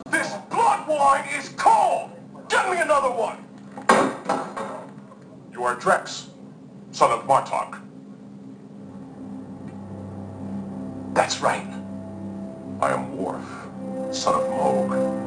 This blood wine is cold! Get me another one! You are Drex, son of Martok. That's right. I am Worf, son of Mogh.